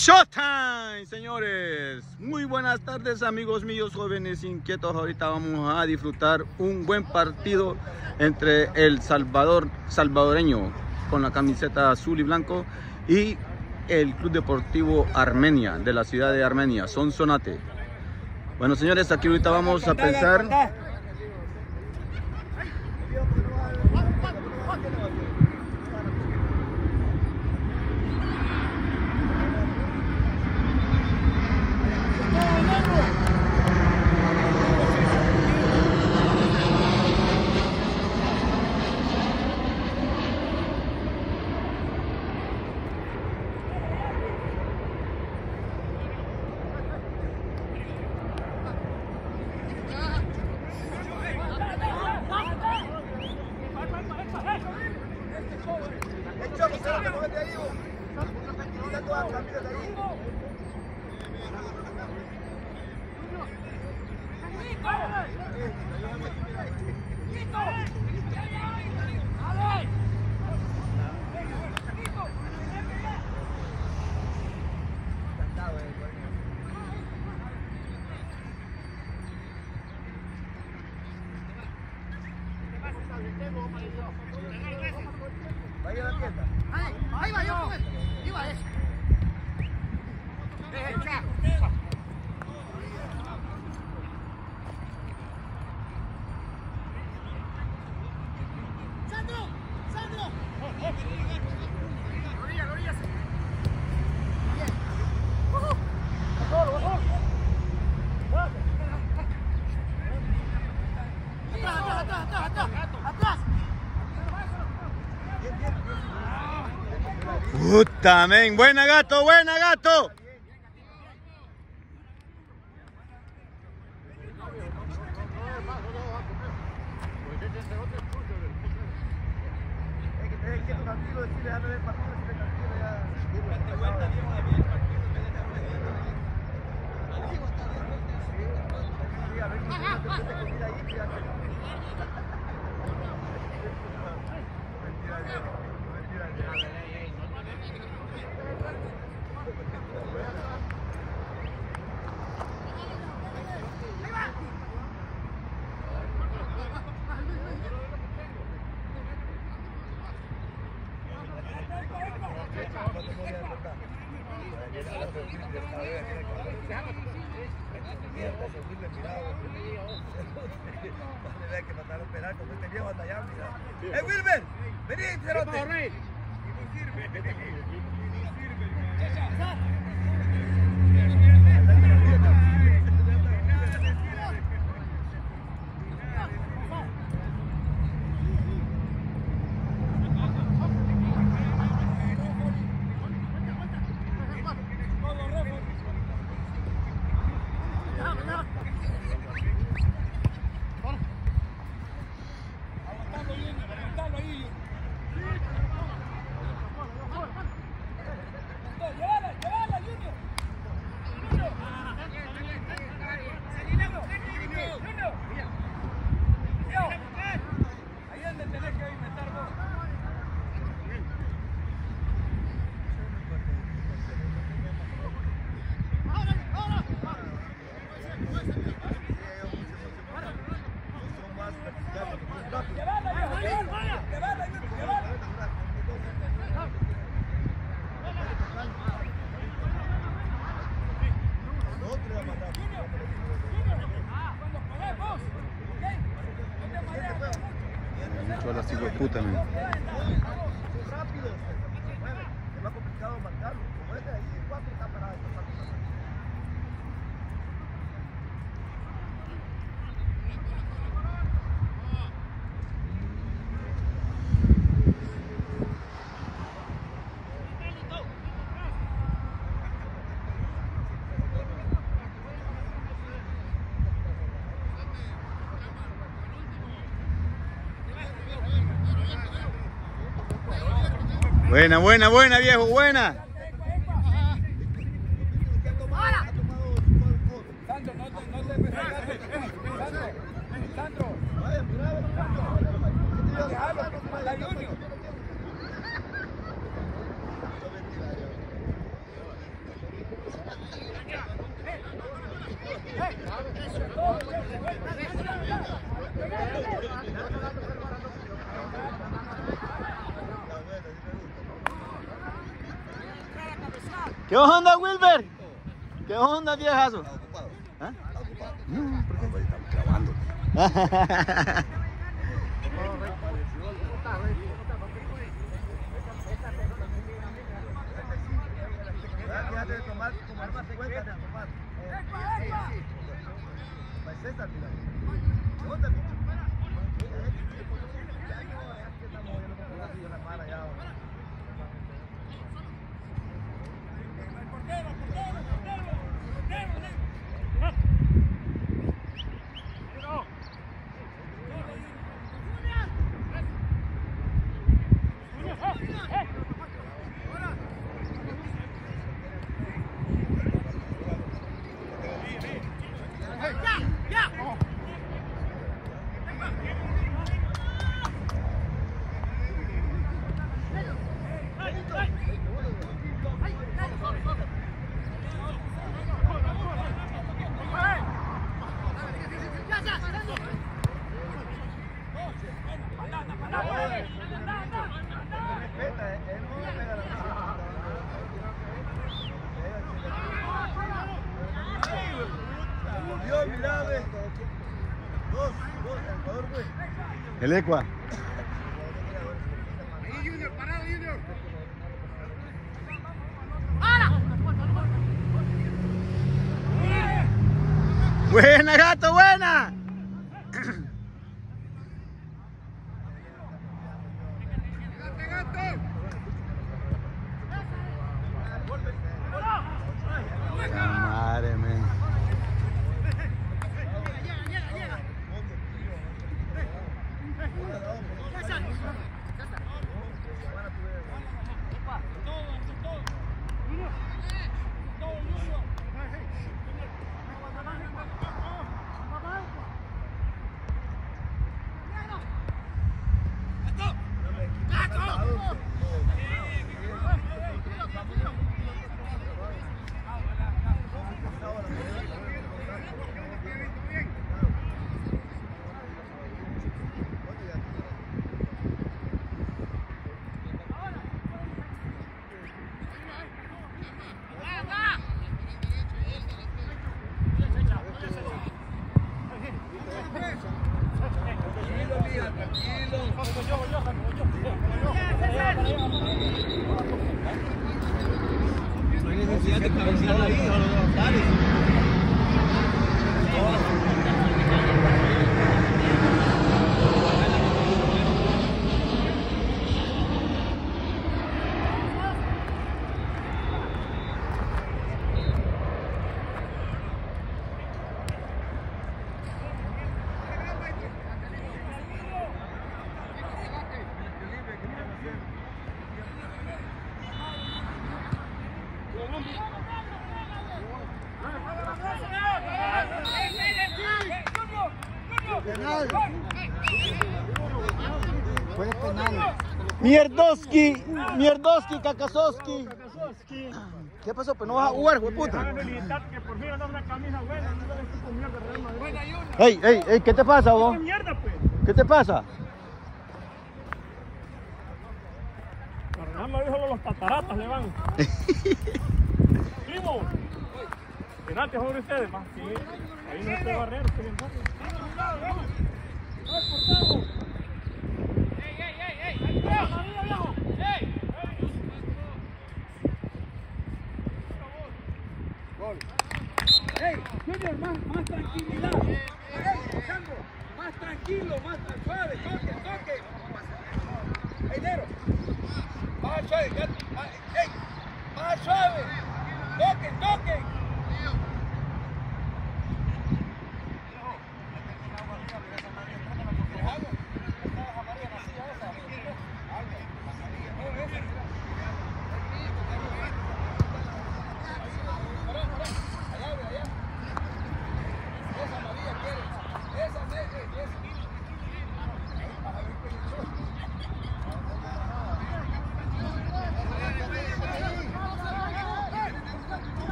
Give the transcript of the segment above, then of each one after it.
Showtime, señores. Muy buenas tardes, amigos míos, jóvenes inquietos. Ahorita vamos a disfrutar un buen partido entre el salvadoreño con la camiseta azul y blanco y el Club Deportivo Armenia de la ciudad de Armenia, Sonsonate. Bueno, señores, aquí ahorita vamos a pensar. Vaya a la tienda. Ahí va, yo con esto. Iba eso. ¡Sandro! ¡Sandro! ¡Gorilla! Bien. ¡Atrás! Puta, men. Buena, gato, buena, gato. Wilber! ¡Vení, cerote! Las hijos de puta, men. Rápido, es más complicado marcarlo. Como este ahí, 4 está parado. Buena, viejo, buena. ¿Qué onda, Wilber? ¿Qué onda, viejazo? ¿Está ocupado? ¿Ah? ¿Está ocupado? No, ¿por qué? Pues estamos grabando. Déjate de tomar como armas 50 de tomar. César, mira. ¿Dónde, bicho? El Ecua. Buena, gato, buena. Madre mía. Fue penal. Mierdowski, Kakasowski. ¿Qué pasó? Pues no vas a jugar, güey, puta. Ey, ¿qué te pasa, vos? ¿Qué te pasa? Fernando dijo los pataratas le van. Primo, penalti sobre ustedes, más. Sí, ahí no se barrer, se bien fácil. Junior, más tranquilidad. Más tranquilo, más suave, toque. Nero. Más suave, más suave. Toque.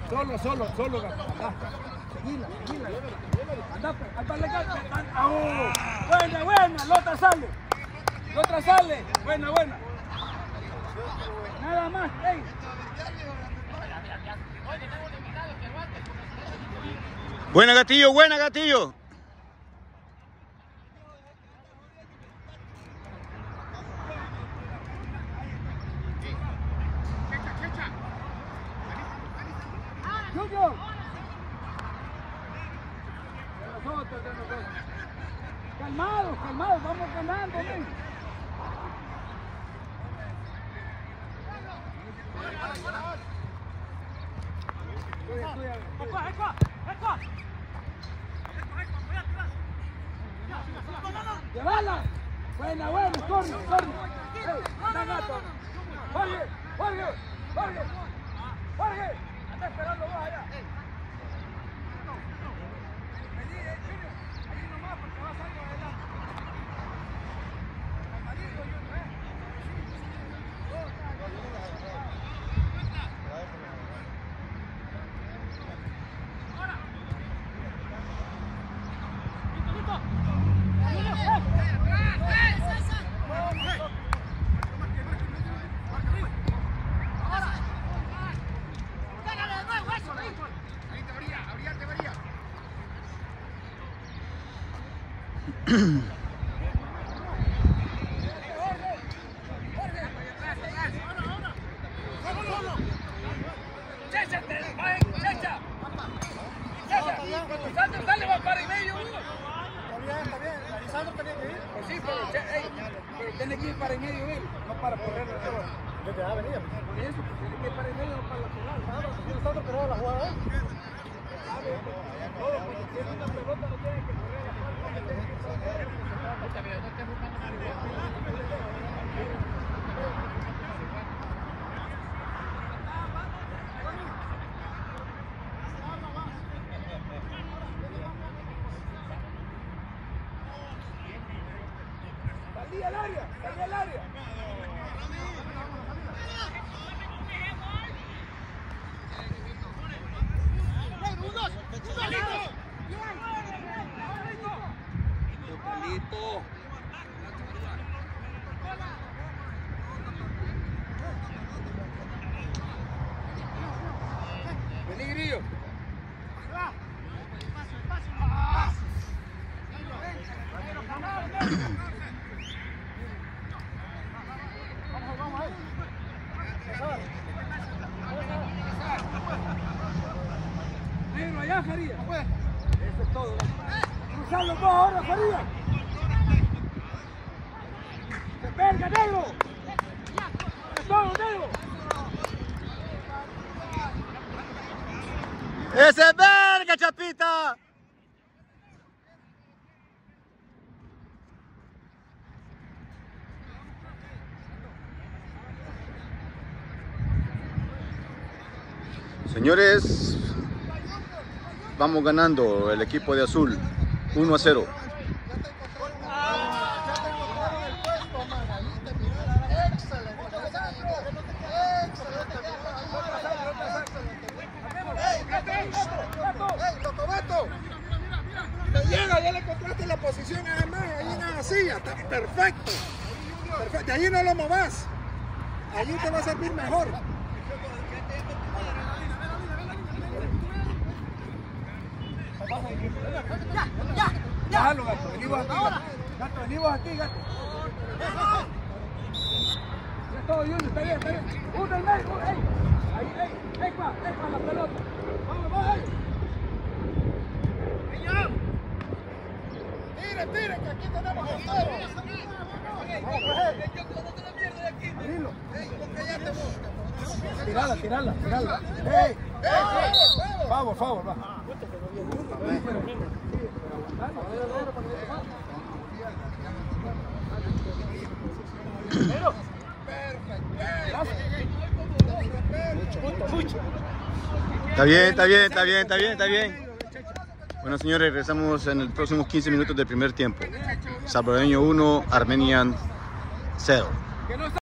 Solo, gato. Seguila. Anda, dale, gato. ¡Oh! Buena, la otra sale. Buena. Nada más, ey. Buena, Gatillo. Junior. Calmados, vamos ganando, ven. Llévala. Buena, corre. Anda, gato. Jorge. Anda esperando vos allá. Ahí nomás porque va a salir adelante. Dale, va para y medio. Está bien. Lisandro tenía que ir. Pues sí, pero tiene que ir para y medio él, no para correr la jugada. Desde la avenida. Por eso, tiene que ir para y medio, no para la jugada. Lisandro quería la jugada. Todo, porque tiene una pelota, no tiene que correr la jugada. Tiene que ir para correr. Salí al área. Vení, Grillo. Negro, allá, Faría. Eso es todo. Cruzarlo vos ahora, Faría. ¡Se perca, negro! ¡Es todo, negro! ¡Ese verga, Chapita! Señores, vamos ganando el equipo de azul 1-0. Llega, ya le encontraste la posición además, ahí en la silla, está perfecto. De allí no lo movas, allí te va a servir mejor. Déjalo, gato, venimos aquí, gato. Venimos aquí, gato. Ya todo, Junior, está bien. Uno al medio, ahí, pa, la pelota. Vamos, ahí. Tire, que aquí tenemos a cero. Vamos, pues, tirala. ¡Ey! Favor, va. Está bien. Bueno, señores, regresamos en los próximos 15 minutos del primer tiempo. Salvadoreño 1, Armenian 0.